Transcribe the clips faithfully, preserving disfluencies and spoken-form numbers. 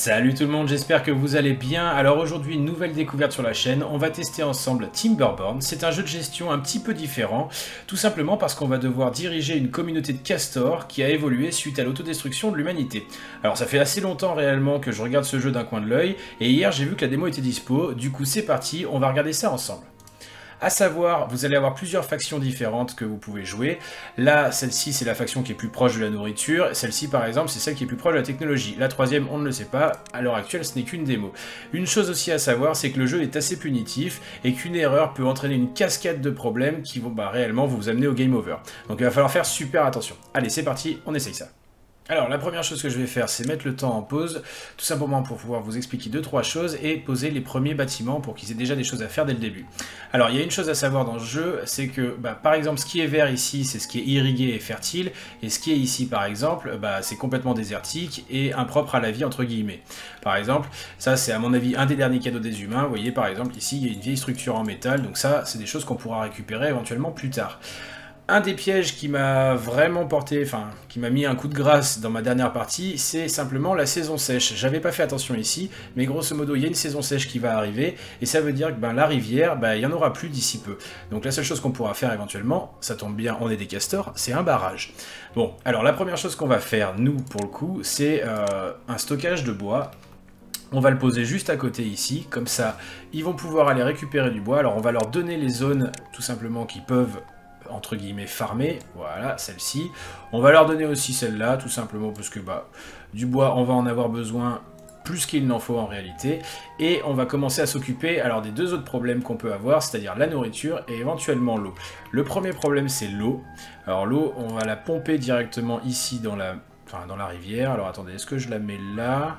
Salut tout le monde, j'espère que vous allez bien. Alors aujourd'hui, une nouvelle découverte sur la chaîne. On va tester ensemble Timberborn. C'est un jeu de gestion un petit peu différent, tout simplement parce qu'on va devoir diriger une communauté de castors qui a évolué suite à l'autodestruction de l'humanité. Alors ça fait assez longtemps réellement que je regarde ce jeu d'un coin de l'œil, et hier j'ai vu que la démo était dispo, du coup c'est parti, on va regarder ça ensemble. A savoir, vous allez avoir plusieurs factions différentes que vous pouvez jouer. Là, celle-ci, c'est la faction qui est plus proche de la nourriture. Celle-ci, par exemple, c'est celle qui est plus proche de la technologie. La troisième, on ne le sait pas. À l'heure actuelle, ce n'est qu'une démo. Une chose aussi à savoir, c'est que le jeu est assez punitif et qu'une erreur peut entraîner une cascade de problèmes qui vont bah, réellement vous amener au game over. Donc il va falloir faire super attention. Allez, c'est parti, on essaye ça. Alors la première chose que je vais faire, c'est mettre le temps en pause, tout simplement pour pouvoir vous expliquer deux trois choses et poser les premiers bâtiments pour qu'ils aient déjà des choses à faire dès le début. Alors il y a une chose à savoir dans ce jeu, c'est que bah, par exemple ce qui est vert ici, c'est ce qui est irrigué et fertile, et ce qui est ici par exemple, bah, c'est complètement désertique et impropre à la vie entre guillemets. Par exemple, ça c'est à mon avis un des derniers cadeaux des humains, vous voyez par exemple ici il y a une vieille structure en métal, donc ça c'est des choses qu'on pourra récupérer éventuellement plus tard. Un des pièges qui m'a vraiment porté, enfin, qui m'a mis un coup de grâce dans ma dernière partie, c'est simplement la saison sèche. J'avais pas fait attention ici, mais grosso modo, il y a une saison sèche qui va arriver, et ça veut dire que ben, la rivière, ben, il n'y en aura plus d'ici peu. Donc la seule chose qu'on pourra faire éventuellement, ça tombe bien, on est des castors, c'est un barrage. Bon, alors la première chose qu'on va faire, nous, pour le coup, c'est euh, un stockage de bois. On va le poser juste à côté ici, comme ça, ils vont pouvoir aller récupérer du bois. Alors on va leur donner les zones, tout simplement, qui peuvent entre guillemets farmer, voilà, celle-ci. On va leur donner aussi celle-là, tout simplement parce que bah, du bois, on va en avoir besoin plus qu'il n'en faut en réalité. Et on va commencer à s'occuper alors des deux autres problèmes qu'on peut avoir, c'est-à-dire la nourriture et éventuellement l'eau. Le premier problème, c'est l'eau. Alors l'eau, on va la pomper directement ici dans la, enfin, dans la rivière. Alors attendez, est-ce que je la mets là?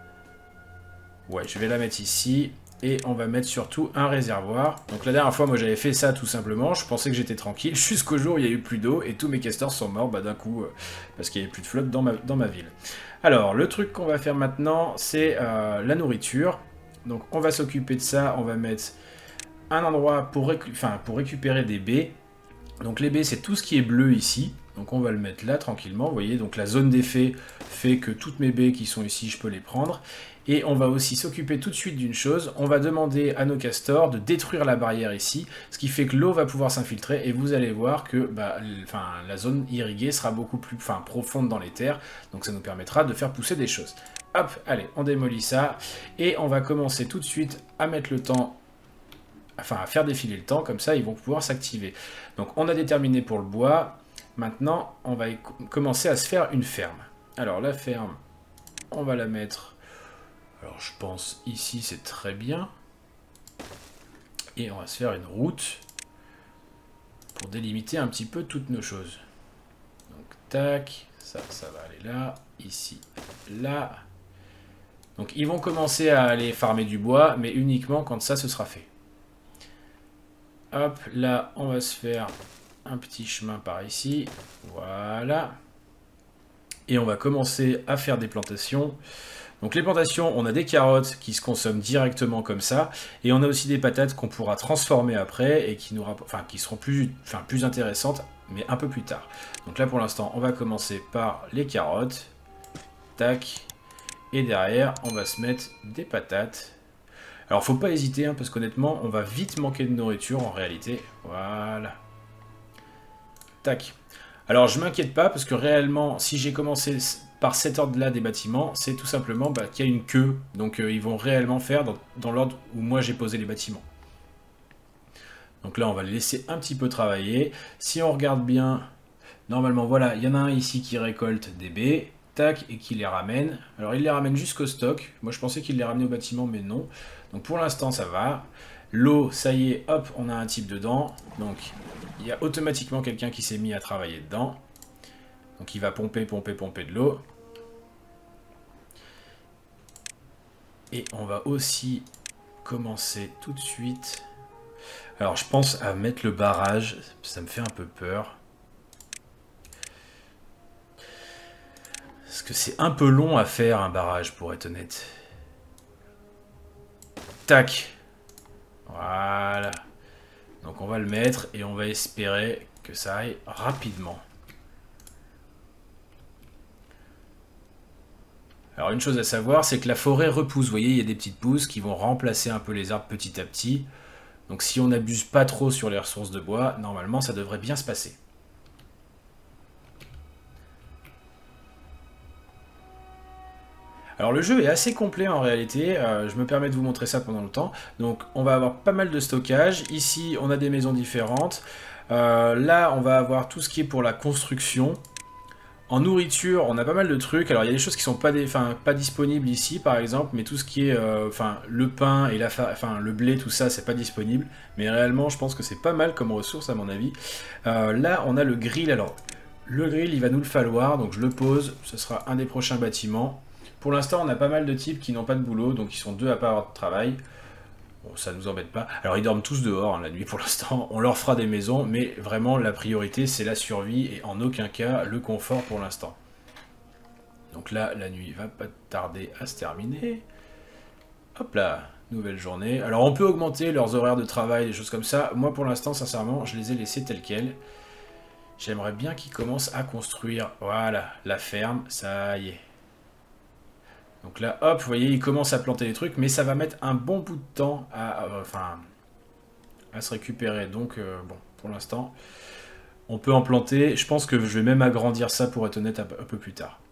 Ouais, je vais la mettre ici. Et on va mettre surtout un réservoir. Donc la dernière fois, moi j'avais fait ça tout simplement. Je pensais que j'étais tranquille jusqu'au jour où il n'y a eu plus d'eau et tous mes castors sont morts bah, d'un coup euh, parce qu'il n'y avait plus de flotte dans ma, dans ma ville. Alors le truc qu'on va faire maintenant, c'est euh, la nourriture. Donc on va s'occuper de ça. On va mettre un endroit pour, récu enfin, pour récupérer des baies. Donc les baies, c'est tout ce qui est bleu ici. Donc on va le mettre là tranquillement. Vous voyez, donc la zone d'effet fait que toutes mes baies qui sont ici, je peux les prendre. Et on va aussi s'occuper tout de suite d'une chose, on va demander à nos castors de détruire la barrière ici, ce qui fait que l'eau va pouvoir s'infiltrer, et vous allez voir que bah, enfin, la zone irriguée sera beaucoup plus enfin, profonde dans les terres, donc ça nous permettra de faire pousser des choses. Hop, allez, on démolit ça, et on va commencer tout de suite à mettre le temps, enfin à faire défiler le temps, comme ça ils vont pouvoir s'activer. Donc on a déterminé pour le bois, maintenant on va commencer à se faire une ferme. Alors la ferme, on va la mettre... Alors je pense ici c'est très bien. Et on va se faire une route pour délimiter un petit peu toutes nos choses. Donc tac, ça, ça va aller là, ici, là. Donc ils vont commencer à aller farmer du bois, mais uniquement quand ça se sera fait. Hop, là on va se faire un petit chemin par ici. Voilà. Et on va commencer à faire des plantations. Donc les plantations, on a des carottes qui se consomment directement comme ça, et on a aussi des patates qu'on pourra transformer après et qui, nous enfin, qui seront plus, enfin, plus intéressantes, mais un peu plus tard. Donc là pour l'instant, on va commencer par les carottes, tac, et derrière, on va se mettre des patates. Alors faut pas hésiter, hein, parce qu'honnêtement, on va vite manquer de nourriture en réalité. Voilà. Tac. Alors je m'inquiète pas, parce que réellement, si j'ai commencé... par cet ordre-là des bâtiments, c'est tout simplement bah, qu'il y a une queue. Donc euh, ils vont réellement faire dans, dans l'ordre où moi j'ai posé les bâtiments. Donc là, on va les laisser un petit peu travailler. Si on regarde bien, normalement, voilà, il y en a un ici qui récolte des baies, tac, et qui les ramène. Alors il les ramène jusqu'au stock. Moi je pensais qu'il les ramenait au bâtiment, mais non. Donc pour l'instant, ça va. L'eau, ça y est, hop, on a un type dedans. Donc il y a automatiquement quelqu'un qui s'est mis à travailler dedans. Donc il va pomper, pomper, pomper de l'eau. Et on va aussi commencer tout de suite. Alors je pense à mettre le barrage, ça me fait un peu peur. Parce que c'est un peu long à faire un barrage pour être honnête. Tac. Voilà. Donc on va le mettre et on va espérer que ça aille rapidement. Alors une chose à savoir, c'est que la forêt repousse. Vous voyez, il y a des petites pousses qui vont remplacer un peu les arbres petit à petit. Donc si on n'abuse pas trop sur les ressources de bois, normalement ça devrait bien se passer. Alors le jeu est assez complet en réalité, euh, je me permets de vous montrer ça pendant le temps. Donc on va avoir pas mal de stockage, ici on a des maisons différentes, euh, là on va avoir tout ce qui est pour la construction. En nourriture on a pas mal de trucs, alors il y a des choses qui sont pas, des, enfin, pas disponibles ici par exemple, mais tout ce qui est euh, enfin, le pain et la enfin, le blé, tout ça c'est pas disponible. Mais réellement je pense que c'est pas mal comme ressource à mon avis. Euh, là on a le grill, alors le grill il va nous le falloir, donc je le pose, ce sera un des prochains bâtiments. Pour l'instant, on a pas mal de types qui n'ont pas de boulot, donc ils sont deux à pas avoir de travail. Bon, ça nous embête pas. Alors, ils dorment tous dehors hein, la nuit pour l'instant. On leur fera des maisons, mais vraiment, la priorité, c'est la survie et en aucun cas le confort pour l'instant. Donc là, la nuit va pas tarder à se terminer. Hop là, nouvelle journée. Alors, on peut augmenter leurs horaires de travail, des choses comme ça. Moi, pour l'instant, sincèrement, je les ai laissés tels quels. J'aimerais bien qu'ils commencent à construire, voilà, la ferme. Ça y est. Donc là, hop, vous voyez, il commence à planter des trucs, mais ça va mettre un bon bout de temps à, euh, enfin, à se récupérer. Donc, euh, bon, pour l'instant, on peut en planter. Je pense que je vais même agrandir ça, pour être honnête, un peu, un peu plus tard.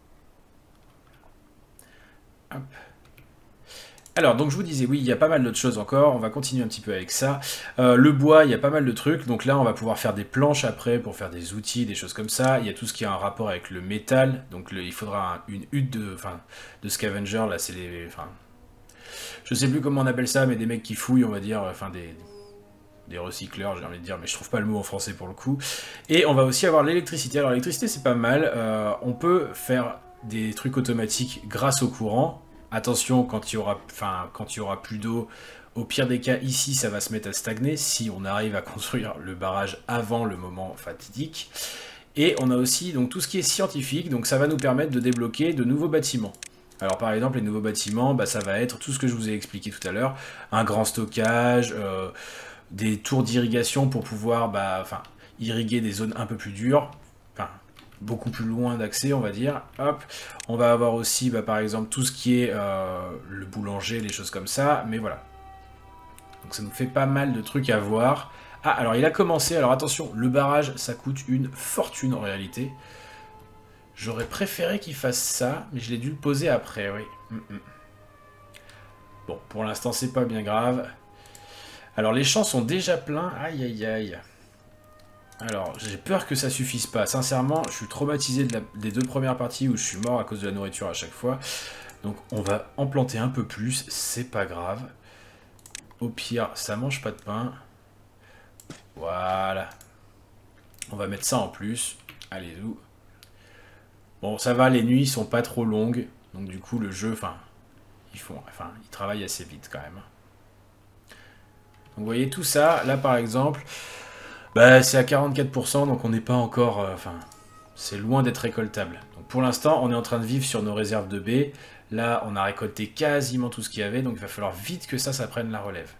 Hop. Alors, donc je vous disais, oui, il y a pas mal d'autres choses encore. On va continuer un petit peu avec ça. Euh, le bois, il y a pas mal de trucs. Donc là, on va pouvoir faire des planches après pour faire des outils, des choses comme ça. Il y a tout ce qui a un rapport avec le métal. Donc le, il faudra un, une hutte de, enfin, de scavenger. Là, c'est les... Enfin, je sais plus comment on appelle ça, mais des mecs qui fouillent, on va dire. Enfin, des... des recycleurs, j'ai envie de dire, mais je trouve pas le mot en français pour le coup. Et on va aussi avoir l'électricité. Alors l'électricité, c'est pas mal. Euh, on peut faire des trucs automatiques grâce au courant. Attention, quand il y aura, enfin, quand il y aura plus d'eau, au pire des cas, ici, ça va se mettre à stagner si on arrive à construire le barrage avant le moment fatidique. Et on a aussi donc tout ce qui est scientifique, donc ça va nous permettre de débloquer de nouveaux bâtiments. Alors par exemple, les nouveaux bâtiments, bah, ça va être tout ce que je vous ai expliqué tout à l'heure, un grand stockage, euh, des tours d'irrigation pour pouvoir bah, enfin, irriguer des zones un peu plus dures. Enfin, beaucoup plus loin d'accès, on va dire. Hop, on va avoir aussi, bah, par exemple, tout ce qui est euh, le boulanger, les choses comme ça, mais voilà. Donc ça nous fait pas mal de trucs à voir. Ah, alors il a commencé, alors attention, le barrage, ça coûte une fortune en réalité. J'aurais préféré qu'il fasse ça, mais je l'ai dû le poser après, oui. Mm -mm. Bon, pour l'instant, c'est pas bien grave. Alors les champs sont déjà pleins, aïe aïe aïe. Alors, j'ai peur que ça suffise pas. Sincèrement, je suis traumatisé de la, des deux premières parties où je suis mort à cause de la nourriture à chaque fois. Donc, on va en planter un peu plus. C'est pas grave. Au pire, ça mange pas de pain. Voilà. On va mettre ça en plus. Allez-y. Bon, ça va, les nuits sont pas trop longues. Donc, du coup, le jeu, enfin, ils font, enfin, ils travaillent assez vite quand même. Donc, vous voyez tout ça. Là, par exemple... Bah, c'est à quarante-quatre pour cent, donc on n'est pas encore... Euh, enfin, c'est loin d'être récoltable. Donc pour l'instant, on est en train de vivre sur nos réserves de baies. Là, on a récolté quasiment tout ce qu'il y avait, donc il va falloir vite que ça, ça prenne la relève.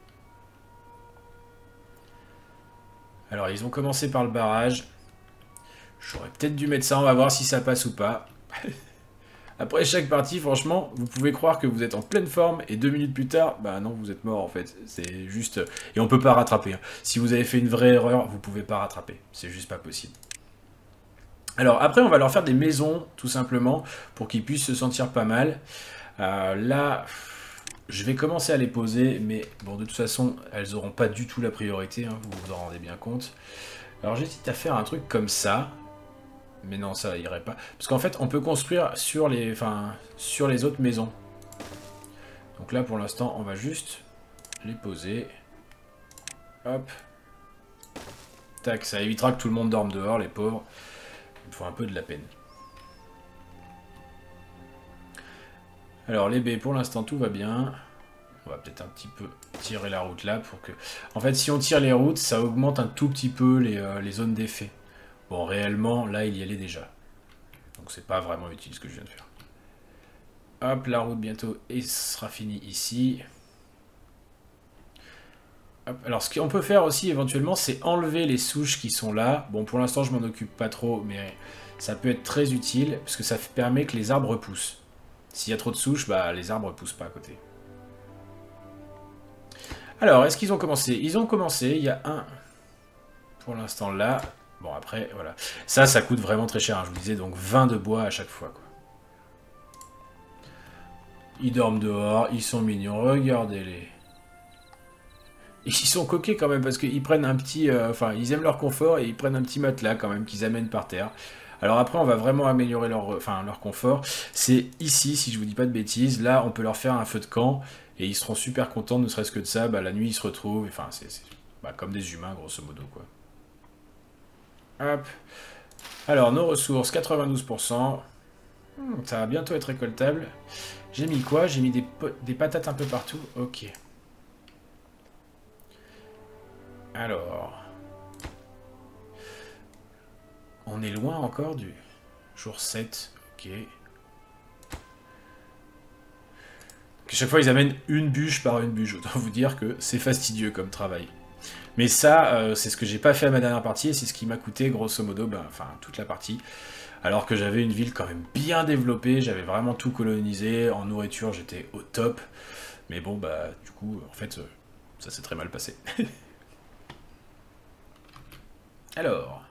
Alors, ils ont commencé par le barrage. J'aurais peut-être dû mettre ça, on va voir si ça passe ou pas. Après chaque partie, franchement, vous pouvez croire que vous êtes en pleine forme et deux minutes plus tard, bah non, vous êtes mort en fait. C'est juste... Et on peut pas rattraper. Hein. Si vous avez fait une vraie erreur, vous pouvez pas rattraper. C'est juste pas possible. Alors après, on va leur faire des maisons, tout simplement, pour qu'ils puissent se sentir pas mal. Euh, là, je vais commencer à les poser, mais bon, de toute façon, elles auront pas du tout la priorité, hein, vous vous en rendez bien compte. Alors j'hésite à faire un truc comme ça. Mais non, ça irait pas. Parce qu'en fait, on peut construire sur les, enfin, sur les autres maisons. Donc là, pour l'instant, on va juste les poser. Hop. Tac, ça évitera que tout le monde dorme dehors, les pauvres. Il me faut un peu de la peine. Alors, les baies, pour l'instant, tout va bien. On va peut-être un petit peu tirer la route là pour que... En fait, si on tire les routes, ça augmente un tout petit peu les, euh, les zones d'effet. Bon, réellement, là, il y allait déjà. Donc, c'est pas vraiment utile ce que je viens de faire. Hop, la route bientôt et ce sera fini ici. Hop. Alors, ce qu'on peut faire aussi, éventuellement, c'est enlever les souches qui sont là. Bon, pour l'instant, je m'en occupe pas trop, mais ça peut être très utile, parce que ça permet que les arbres repoussent. S'il y a trop de souches, bah, les arbres poussent pas à côté. Alors, est-ce qu'ils ont commencé? Ils ont commencé, il y a un... Pour l'instant là... Bon, après, voilà. Ça, ça coûte vraiment très cher, hein. Je vous disais, donc vingt de bois à chaque fois, quoi. Ils dorment dehors, ils sont mignons, regardez-les. Ils sont coquets quand même, parce qu'ils prennent un petit... Euh, enfin, ils aiment leur confort, et ils prennent un petit matelas, quand même, qu'ils amènent par terre. Alors après, on va vraiment améliorer leur, enfin, leur confort. C'est ici, si je vous dis pas de bêtises, là, on peut leur faire un feu de camp, et ils seront super contents, ne serait-ce que de ça. Bah, la nuit, ils se retrouvent, enfin, c'est bah, comme des humains, grosso modo, quoi. Hop. Alors, nos ressources, quatre-vingt-douze pour cent. Hmm, ça va bientôt être récoltable. J'ai mis quoi? J'ai mis des, des patates un peu partout. Ok. Alors... On est loin encore du jour sept. Ok. À chaque fois, ils amènent une bûche par une bûche. Autant vous dire que c'est fastidieux comme travail. Mais ça, euh, c'est ce que j'ai pas fait à ma dernière partie, et c'est ce qui m'a coûté, grosso modo, ben, enfin, toute la partie. Alors que j'avais une ville quand même bien développée, j'avais vraiment tout colonisé, en nourriture, j'étais au top. Mais bon, bah, du coup, en fait, ça s'est très mal passé. Alors...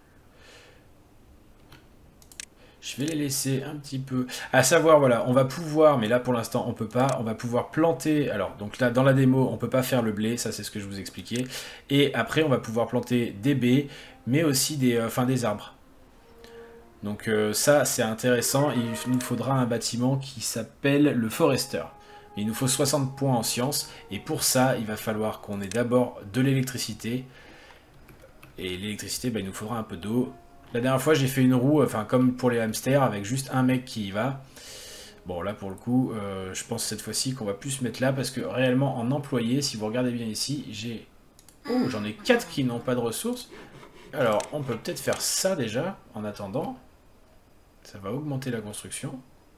Je vais les laisser un petit peu... À savoir, voilà, on va pouvoir, mais là pour l'instant on peut pas, on va pouvoir planter... Alors, donc là, dans la démo, on peut pas faire le blé, ça c'est ce que je vous expliquais. Et après, on va pouvoir planter des baies, mais aussi des, euh, enfin, des arbres. Donc euh, ça, c'est intéressant. Il nous faudra un bâtiment qui s'appelle le Forester. Il nous faut soixante points en sciences, et pour ça, il va falloir qu'on ait d'abord de l'électricité. Et l'électricité, bah, il nous faudra un peu d'eau. La dernière fois, j'ai fait une roue, enfin comme pour les hamsters, avec juste un mec qui y va. Bon, là, pour le coup, euh, je pense cette fois-ci qu'on va plus se mettre là, parce que réellement, en employé, si vous regardez bien ici, j'ai... Oh, j'en ai quatre qui n'ont pas de ressources. Alors, on peut peut-être faire ça déjà, en attendant. Ça va augmenter la construction.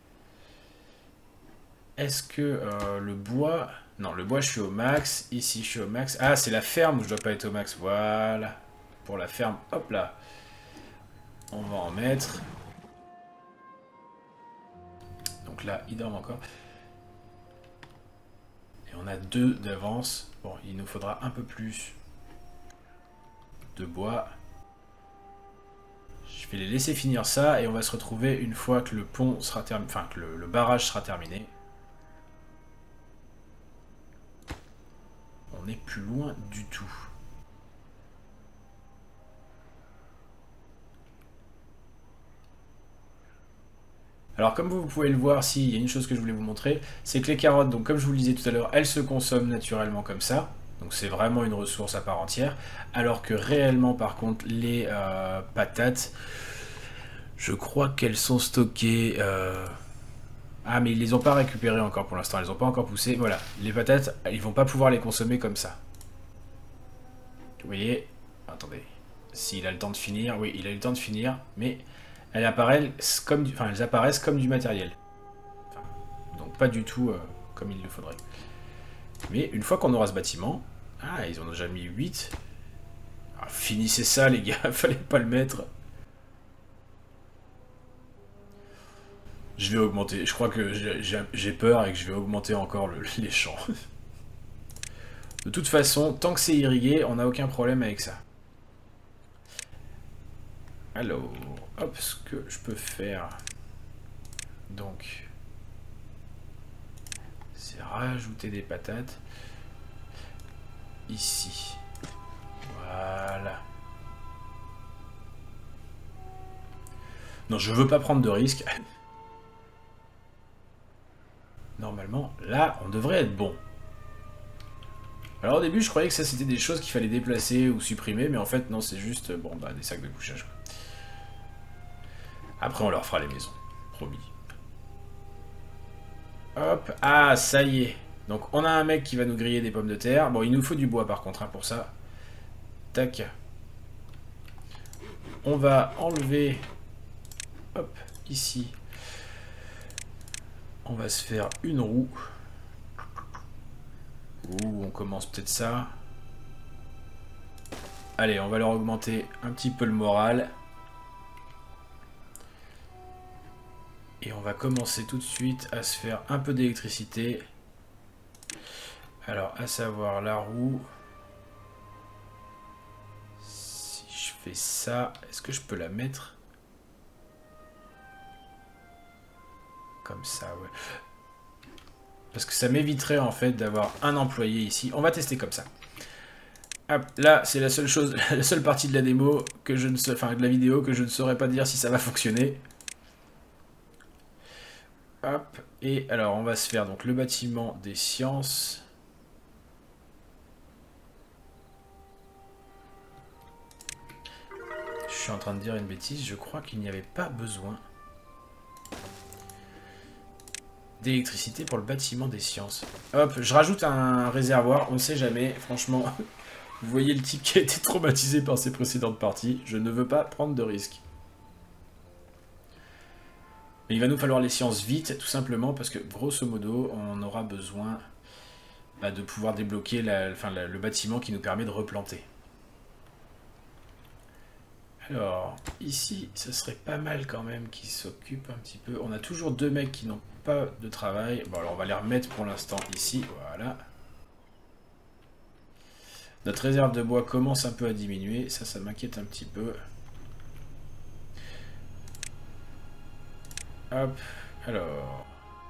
Est-ce que euh, le bois... Non, le bois, je suis au max. Ici, je suis au max. Ah, c'est la ferme où je dois pas être au max. Voilà. Pour la ferme, hop là. On va en mettre. Donc là, il dorment encore. Et on a deux d'avance. Bon, il nous faudra un peu plus de bois. Je vais les laisser finir ça et on va se retrouver une fois que le pont sera terminé, enfin que le, le barrage sera terminé. On n'est plus loin du tout. Alors comme vous pouvez le voir, si, il y a une chose que je voulais vous montrer, c'est que les carottes, donc comme je vous le disais tout à l'heure, elles se consomment naturellement comme ça. Donc c'est vraiment une ressource à part entière. Alors que réellement, par contre, les euh, patates, je crois qu'elles sont stockées... Euh... Ah mais ils les ont pas récupérées encore pour l'instant, elles n'ont pas encore poussé. Voilà, les patates, ils vont pas pouvoir les consommer comme ça. Vous voyez? Attendez, s'il a le temps de finir, oui, il a eu le temps de finir, mais... Elles apparaissent comme du, enfin, elles apparaissent comme du matériel. Enfin, donc pas du tout euh, comme il le faudrait. Mais une fois qu'on aura ce bâtiment... Ah, ils en ont déjà mis huit. Ah, finissez ça, les gars. Fallait pas le mettre. Je vais augmenter. Je crois que j'ai peur et que je vais augmenter encore le, les champs. De toute façon, tant que c'est irrigué, on n'a aucun problème avec ça. Alors, hop, ce que je peux faire, donc, c'est rajouter des patates, ici, voilà. Non, je veux pas prendre de risques. Normalement, là, on devrait être bon. Alors au début, je croyais que ça, c'était des choses qu'il fallait déplacer ou supprimer, mais en fait, non, c'est juste, bon, bah, des sacs de couchage, quoi. Après, on leur fera les maisons. Promis. Hop. Ah, ça y est. Donc, on a un mec qui va nous griller des pommes de terre. Bon, il nous faut du bois, par contre, hein, pour ça. Tac. On va enlever... Hop, ici. On va se faire une roue. Ouh, on commence peut-être ça. Allez, on va leur augmenter un petit peu le moral. Et on va commencer tout de suite à se faire un peu d'électricité. Alors, à savoir la roue. Si je fais ça, est-ce que je peux la mettre comme ça, ouais. Parce que ça m'éviterait en fait d'avoir un employé ici. On va tester comme ça. Hop, là, c'est la seule chose, la seule partie de la démo que je ne sais, enfin de la vidéo que je ne saurais pas dire si ça va fonctionner. Hop, et alors on va se faire donc le bâtiment des sciences. Je suis en train de dire une bêtise, je crois qu'il n'y avait pas besoin d'électricité pour le bâtiment des sciences. Hop, je rajoute un réservoir, on ne sait jamais, franchement. Vous voyez le type qui a été traumatisé par ses précédentes parties, je ne veux pas prendre de risques. Mais il va nous falloir les sciences vite, tout simplement parce que, grosso modo, on aura besoin bah, de pouvoir débloquer la, enfin, la, le bâtiment qui nous permet de replanter. Alors, ici, ce serait pas mal quand même qu'ils s'occupent un petit peu. On a toujours deux mecs qui n'ont pas de travail. Bon, alors on va les remettre pour l'instant ici, voilà. Notre réserve de bois commence un peu à diminuer, ça, ça m'inquiète un petit peu. Hop, alors...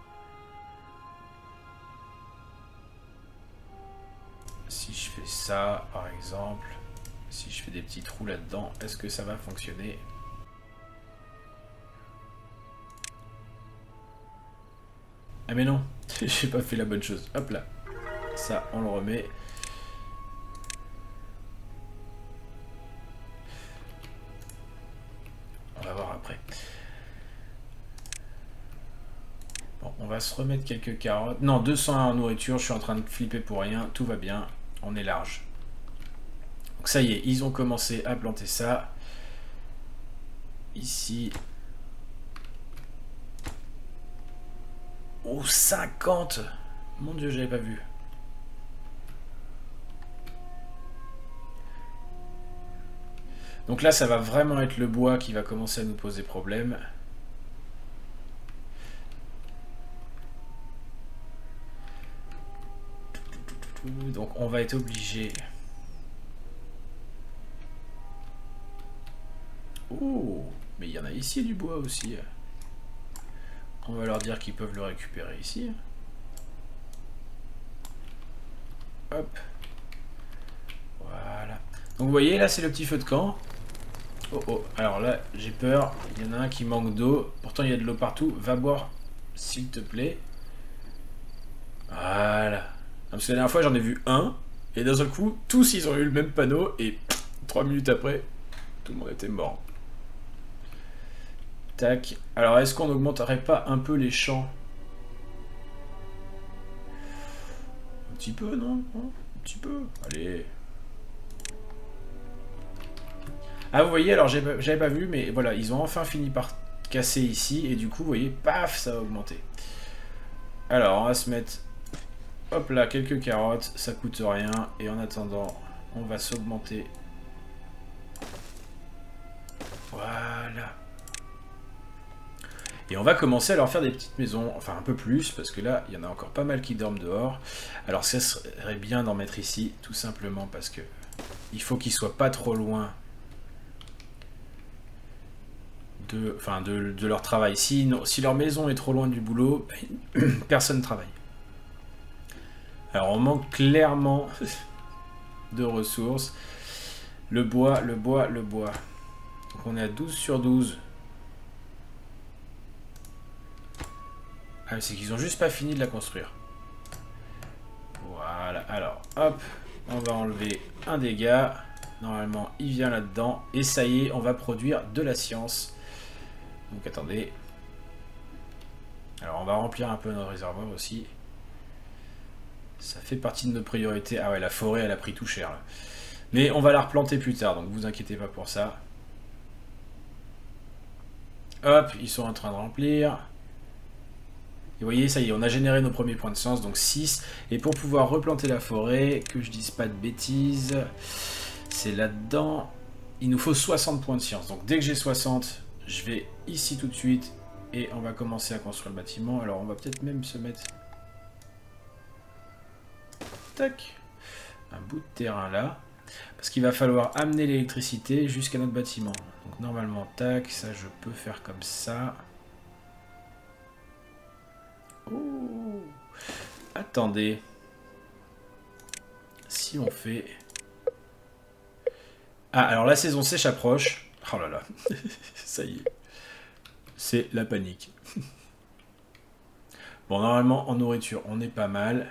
Si je fais ça, par exemple, si je fais des petits trous là-dedans, est-ce que ça va fonctionner? Ah mais non, j'ai pas fait la bonne chose. Hop là, ça, on le remet. On va voir après. Bon, on va se remettre quelques carottes. Non, deux cents en nourriture, je suis en train de flipper pour rien. Tout va bien, on est large. Donc ça y est, ils ont commencé à planter ça. Ici. Oh, cinquante! Mon Dieu, j'avais pas vu. Donc là, ça va vraiment être le bois qui va commencer à nous poser problème. Donc on va être obligé... Oh, mais il y en a ici du bois aussi. On va leur dire qu'ils peuvent le récupérer ici. Hop. Voilà. Donc vous voyez, là c'est le petit feu de camp. Oh oh, alors là j'ai peur. Il y en a un qui manque d'eau. Pourtant il y a de l'eau partout. Va boire, s'il te plaît. Voilà. Parce que la dernière fois j'en ai vu un. Et d'un seul coup, tous ils ont eu le même panneau. Et trois minutes après, tout le monde était mort. Tac. Alors, est-ce qu'on n'augmenterait pas un peu les champs? Un petit peu, non? Un petit peu. Allez. Ah, vous voyez, alors j'avais pas vu, mais voilà, ils ont enfin fini par casser ici. Et du coup, vous voyez, paf, ça a augmenté. Alors, on va se mettre... Hop là, quelques carottes, ça coûte rien. Et en attendant, on va s'augmenter. Voilà. Et on va commencer à leur faire des petites maisons, enfin un peu plus, parce que là, il y en a encore pas mal qui dorment dehors. Alors ça serait bien d'en mettre ici, tout simplement parce que il faut qu'ils soient pas trop loin de, enfin de, de leur travail. Si, non, si leur maison est trop loin du boulot, personne ne travaille. Alors on manque clairement de ressources. Le bois, le bois, le bois. Donc on est à douze sur douze. Ah, c'est qu'ils ont juste pas fini de la construire. Voilà, alors, hop, on va enlever un dégât. Normalement, il vient là-dedans. Et ça y est, on va produire de la science. Donc, attendez. Alors, on va remplir un peu nos réservoirs aussi. Ça fait partie de nos priorités. Ah ouais, la forêt, elle a pris tout cher, là. Mais on va la replanter plus tard, donc vous inquiétez pas pour ça. Hop, ils sont en train de remplir. Et vous voyez, ça y est, on a généré nos premiers points de science, donc six. Et pour pouvoir replanter la forêt, que je dise pas de bêtises, c'est là-dedans. Il nous faut soixante points de science. Donc dès que j'ai soixante, je vais ici tout de suite et on va commencer à construire le bâtiment. Alors on va peut-être même se mettre... Tac. Un bout de terrain là. Parce qu'il va falloir amener l'électricité jusqu'à notre bâtiment. Donc normalement, tac, ça je peux faire comme ça. Oh. Attendez. Si on fait... Ah, alors la saison sèche approche. Oh là là. Ça y est. C'est la panique. Bon, normalement, en nourriture, on est pas mal.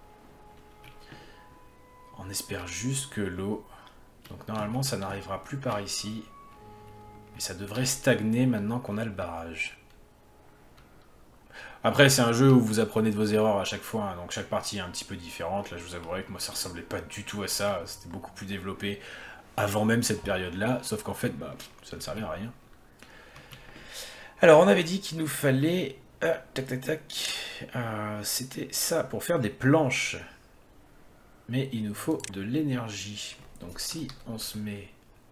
On espère juste que l'eau... Donc normalement, ça n'arrivera plus par ici. Mais ça devrait stagner maintenant qu'on a le barrage. Après, c'est un jeu où vous apprenez de vos erreurs à chaque fois. Hein, donc chaque partie est un petit peu différente. Là, je vous avouerai que moi, ça ressemblait pas du tout à ça. C'était beaucoup plus développé avant même cette période-là. Sauf qu'en fait, bah, ça ne servait à rien. Alors, on avait dit qu'il nous fallait... Euh, tac, tac, tac. Euh, C'était ça, pour faire des planches. Mais il nous faut de l'énergie. Donc si on se met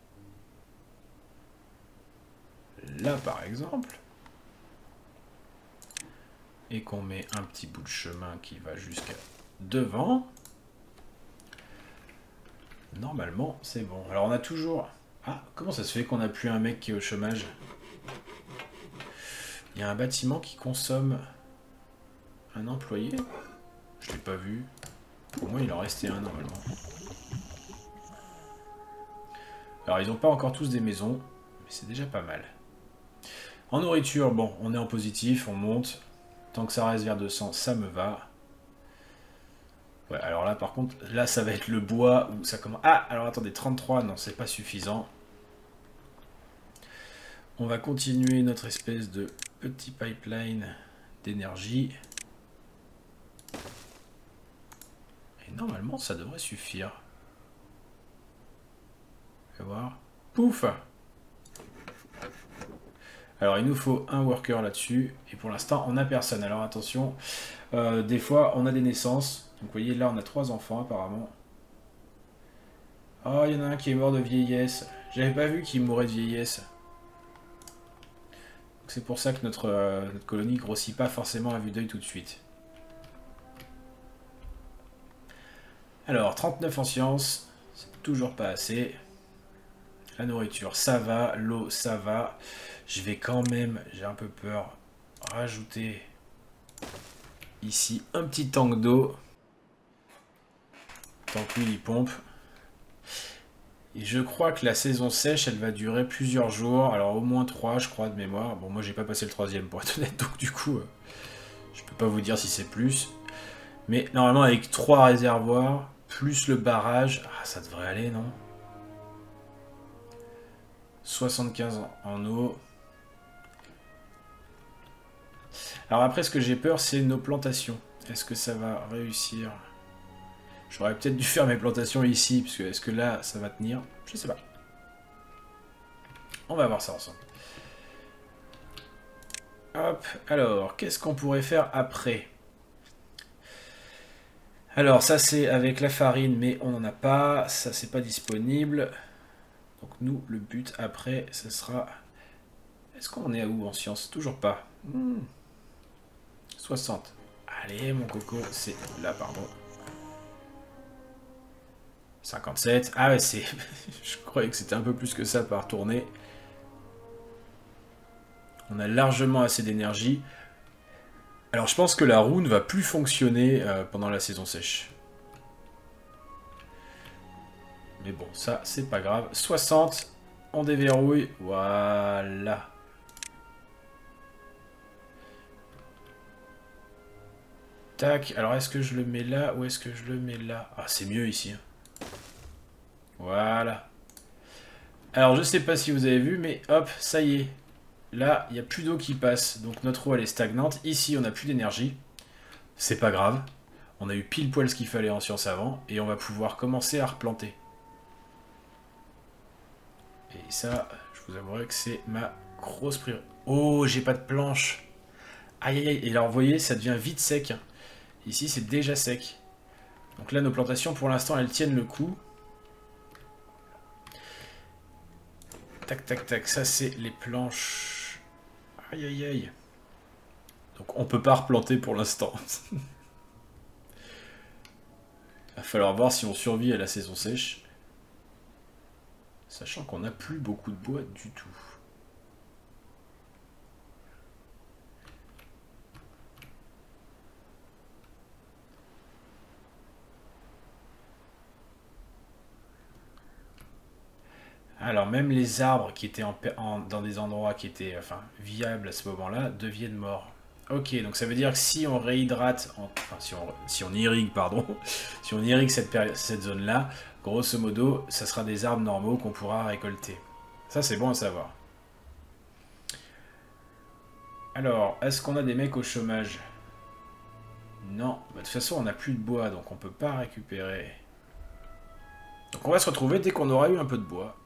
là par exemple, et qu'on met un petit bout de chemin qui va jusqu'à devant, normalement c'est bon. Alors on a toujours... Ah, comment ça se fait qu'on n'a plus un mec qui est au chômage? Il y a un bâtiment qui consomme un employé? Je l'ai pas vu. Pour moi il en restait un normalement. Alors ils n'ont pas encore tous des maisons, mais c'est déjà pas mal. En nourriture, bon, on est en positif, on monte. Tant que ça reste vers deux cents, ça me va. Ouais, alors là par contre, là ça va être le bois où ça commence... Ah, alors attendez, trente-trois, non, c'est pas suffisant. On va continuer notre espèce de petit pipeline d'énergie. Et normalement, ça devrait suffire. On va voir. Pouf! Alors, il nous faut un worker là-dessus. Et pour l'instant, on n'a personne. Alors, attention. Euh, des fois, on a des naissances. Donc, vous voyez, là, on a trois enfants, apparemment. Oh, il y en a un qui est mort de vieillesse. J'avais pas vu qu'il mourait de vieillesse. C'est pour ça que notre, euh, notre colonie grossit pas forcément à vue d'œil tout de suite. Alors, trente-neuf en sciences. C'est toujours pas assez. La nourriture, ça va. L'eau, ça va. Je vais quand même, j'ai un peu peur, rajouter ici un petit tank d'eau. Tant que lui, il pompe. Et je crois que la saison sèche, elle va durer plusieurs jours. Alors au moins trois, je crois, de mémoire. Bon, moi, j'ai pas passé le troisième, pour être honnête. Donc du coup, euh, je peux pas vous dire si c'est plus. Mais normalement, avec trois réservoirs, plus le barrage, ah, ça devrait aller, non? soixante-quinze en eau. Alors après, ce que j'ai peur, c'est nos plantations. Est-ce que ça va réussir? J'aurais peut-être dû faire mes plantations ici, parce que est-ce que là, ça va tenir? Je sais pas. On va voir ça ensemble. Hop, alors, qu'est-ce qu'on pourrait faire après? Alors, ça c'est avec la farine, mais on n'en a pas. Ça, c'est pas disponible. Donc nous, le but après, ce sera... Est-ce qu'on est à où en sciences? Toujours pas. Hmm. soixante. Allez, mon coco, c'est là, pardon. cinquante-sept. Ah ouais, c'est... Je croyais que c'était un peu plus que ça par tournée. On a largement assez d'énergie. Alors, je pense que la roue ne va plus fonctionner euh, pendant la saison sèche. Mais bon, ça, c'est pas grave. soixante, on déverrouille. Voilà. Tac, alors est-ce que je le mets là ou est-ce que je le mets là? Ah, c'est mieux ici. Voilà. Alors, je sais pas si vous avez vu, mais hop, ça y est. Là, il n'y a plus d'eau qui passe, donc notre eau, elle est stagnante. Ici, on n'a plus d'énergie. C'est pas grave. On a eu pile poil ce qu'il fallait en science avant, et on va pouvoir commencer à replanter. Et ça, je vous avouerai que c'est ma grosse priorité. Oh, j'ai pas de planche. Aïe, aïe, aïe. Et alors, vous voyez, ça devient vite sec. Ici, c'est déjà sec. Donc là, nos plantations, pour l'instant, elles tiennent le coup. Tac, tac, tac. Ça, c'est les planches. Aïe, aïe, aïe. Donc on peut pas replanter pour l'instant. Il va falloir voir si on survit à la saison sèche. Sachant qu'on n'a plus beaucoup de bois du tout. Alors même les arbres qui étaient en, en, dans des endroits qui étaient enfin, viables à ce moment-là deviennent morts. Ok, donc ça veut dire que si on réhydrate, en, enfin si on, si on irrigue, pardon, si on irrigue cette, cette zone-là, grosso modo, ça sera des arbres normaux qu'on pourra récolter. Ça c'est bon à savoir. Alors, est-ce qu'on a des mecs au chômage? Non, bah, de toute façon on n'a plus de bois, donc on peut pas récupérer. Donc on va se retrouver dès qu'on aura eu un peu de bois.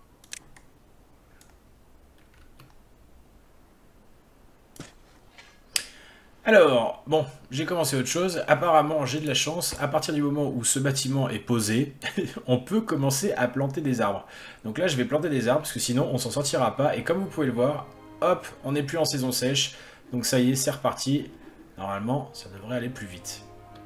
Alors, bon, j'ai commencé autre chose. Apparemment, j'ai de la chance. À partir du moment où ce bâtiment est posé, on peut commencer à planter des arbres. Donc là, je vais planter des arbres, parce que sinon, on s'en sortira pas. Et comme vous pouvez le voir, hop, on n'est plus en saison sèche. Donc ça y est, c'est reparti. Normalement, ça devrait aller plus vite.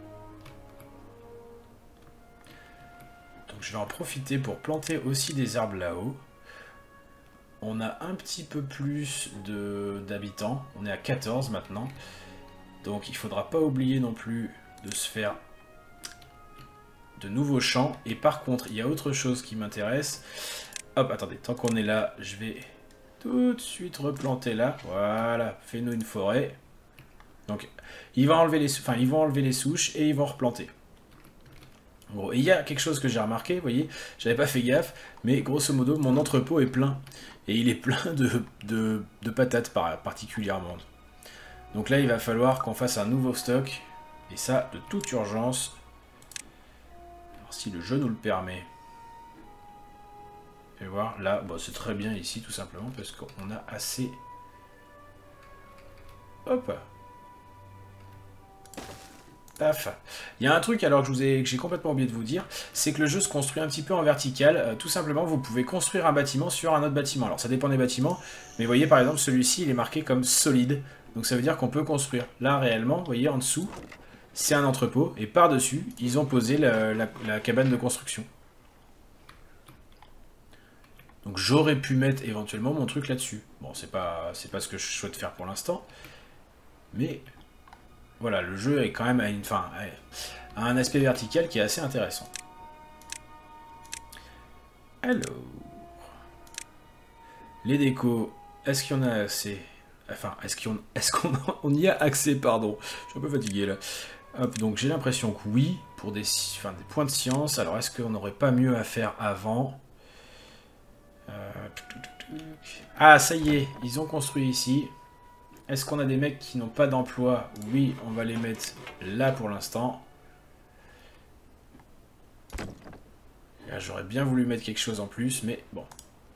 Donc je vais en profiter pour planter aussi des arbres là-haut. On a un petit peu plus d'habitants. On est à quatorze maintenant. Donc il ne faudra pas oublier non plus de se faire de nouveaux champs. Et par contre, il y a autre chose qui m'intéresse. Hop, attendez, tant qu'on est là, je vais tout de suite replanter là. Voilà, fais-nous une forêt. Donc, ils vont enlever les, enfin, ils vont enlever les souches et ils vont replanter. Bon, et il y a quelque chose que j'ai remarqué, vous voyez, j'avais pas fait gaffe, mais grosso modo, mon entrepôt est plein. Et il est plein de, de, de patates par, particulièrement. Donc là, il va falloir qu'on fasse un nouveau stock. Et ça, de toute urgence. Alors, si le jeu nous le permet. Et voir, là, bon, c'est très bien ici, tout simplement, parce qu'on a assez... Hop. Paf. Il y a un truc, alors, que je vous ai, que j'ai complètement oublié de vous dire, c'est que le jeu se construit un petit peu en vertical. Euh, tout simplement, vous pouvez construire un bâtiment sur un autre bâtiment. Alors, ça dépend des bâtiments, mais vous voyez, par exemple, celui-ci, il est marqué comme solide. Donc ça veut dire qu'on peut construire. Là, réellement, vous voyez, en dessous, c'est un entrepôt. Et par-dessus, ils ont posé la, la, la cabane de construction. Donc j'aurais pu mettre éventuellement mon truc là-dessus. Bon, c'est pas, c'est pas ce que je souhaite faire pour l'instant. Mais voilà, le jeu est quand même à, une, fin, à un aspect vertical qui est assez intéressant. Alors... Les décos, est-ce qu'il y en a assez ? Enfin, est-ce qu'on est qu'on on y a accès, pardon. Je suis un peu fatigué, là. Hop, donc j'ai l'impression que oui, pour des, enfin, des points de science. Alors, est-ce qu'on n'aurait pas mieux à faire avant? euh... Ah, ça y est, ils ont construit ici. Est-ce qu'on a des mecs qui n'ont pas d'emploi? Oui, on va les mettre là pour l'instant. J'aurais bien voulu mettre quelque chose en plus, mais bon.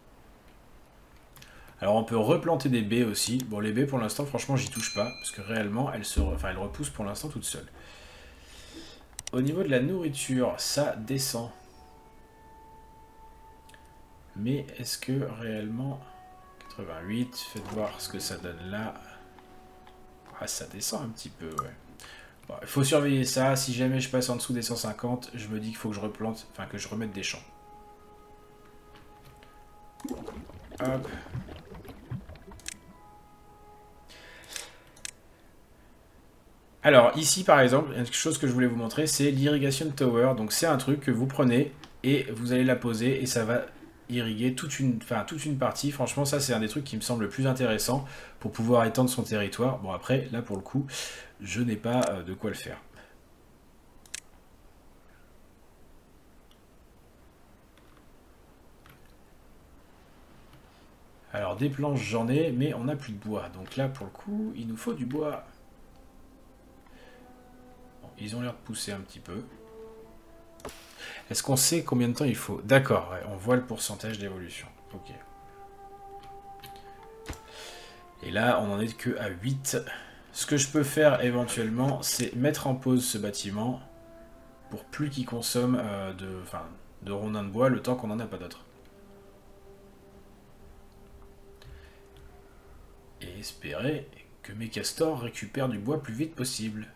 Alors on peut replanter des baies aussi. Bon, les baies pour l'instant, franchement, j'y touche pas. Parce que réellement, elles, se, enfin, elles repoussent pour l'instant toutes seules. Au niveau de la nourriture, ça descend. Mais est-ce que réellement... quatre-vingt-huit, faites voir ce que ça donne là. Ah, ça descend un petit peu, ouais. Bon, il faut surveiller ça. Si jamais je passe en dessous des cent cinquante, je me dis qu'il faut que je replante, enfin que je remette des champs. Hop. Alors ici par exemple, quelque chose que je voulais vous montrer, c'est l'irrigation tower. Donc c'est un truc que vous prenez et vous allez la poser et ça va irriguer toute une, enfin, toute une partie. Franchement ça c'est un des trucs qui me semble le plus intéressant pour pouvoir étendre son territoire. Bon après là pour le coup je n'ai pas euh, de quoi le faire. Alors des planches j'en ai mais on n'a plus de bois. Donc là pour le coup il nous faut du bois. Ils ont l'air de pousser un petit peu. Est-ce qu'on sait combien de temps il faut? D'accord, ouais, on voit le pourcentage d'évolution. Ok. Et là, on n'en est que à huit. Ce que je peux faire éventuellement, c'est mettre en pause ce bâtiment pour plus qu'il consomme euh, de, enfin, de rondins de bois le temps qu'on n'en a pas d'autres. Et espérer que mes castors récupèrent du bois plus vite possible.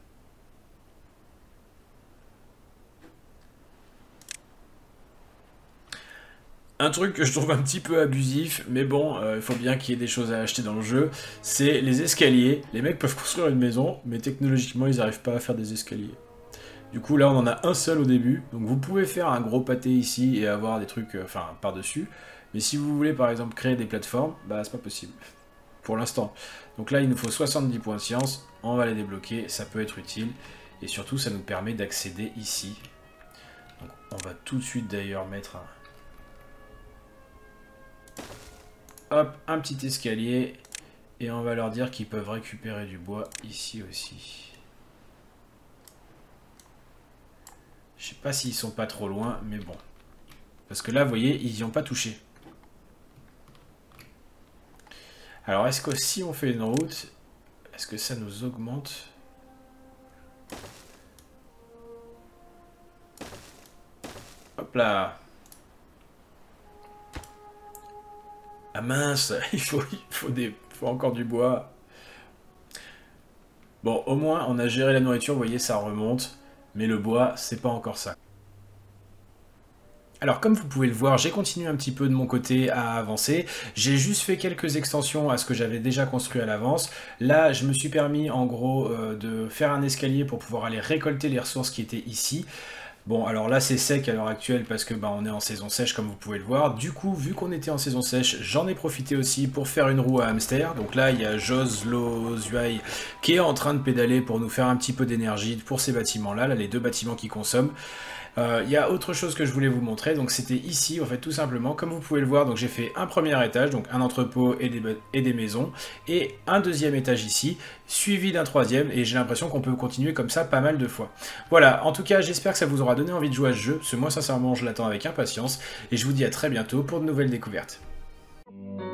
Un truc que je trouve un petit peu abusif, mais bon, euh, il faut bien qu'il y ait des choses à acheter dans le jeu, c'est les escaliers. Les mecs peuvent construire une maison, mais technologiquement, ils n'arrivent pas à faire des escaliers. Du coup, là, on en a un seul au début. Donc, vous pouvez faire un gros pâté ici et avoir des trucs, euh, enfin, par-dessus. Mais si vous voulez, par exemple, créer des plateformes, bah, c'est pas possible. Pour l'instant. Donc là, il nous faut soixante-dix points de science. On va les débloquer, ça peut être utile. Et surtout, ça nous permet d'accéder ici. Donc, on va tout de suite, d'ailleurs, mettre un... Hop, un petit escalier. Et on va leur dire qu'ils peuvent récupérer du bois ici aussi. Je sais pas s'ils sont pas trop loin, mais bon. Parce que là, vous voyez, ils n'y ont pas touché. Alors, est-ce que si on fait une route, est-ce que ça nous augmente? Hop là. Ah mince, il faut, il faut, des, il faut encore du bois. Bon, au moins, on a géré la nourriture, vous voyez, ça remonte. Mais le bois, c'est pas encore ça. Alors, comme vous pouvez le voir, j'ai continué un petit peu de mon côté à avancer. J'ai juste fait quelques extensions à ce que j'avais déjà construit à l'avance. Là, je me suis permis, en gros, euh, de faire un escalier pour pouvoir aller récolter les ressources qui étaient ici. Bon, alors là, c'est sec à l'heure actuelle parce que bah, on est en saison sèche, comme vous pouvez le voir. Du coup, vu qu'on était en saison sèche, j'en ai profité aussi pour faire une roue à hamster. Donc là, il y a Joslo Zuai qui est en train de pédaler pour nous faire un petit peu d'énergie pour ces bâtiments-là, là, les deux bâtiments qui consomment. Il euh, y a autre chose que je voulais vous montrer, donc c'était ici, en fait, tout simplement, comme vous pouvez le voir, donc j'ai fait un premier étage, donc un entrepôt et des, et des maisons, et un deuxième étage ici, suivi d'un troisième, et j'ai l'impression qu'on peut continuer comme ça pas mal de fois. Voilà, en tout cas, j'espère que ça vous aura donné envie de jouer à ce jeu, parce que moi, sincèrement, je l'attends avec impatience, et je vous dis à très bientôt pour de nouvelles découvertes.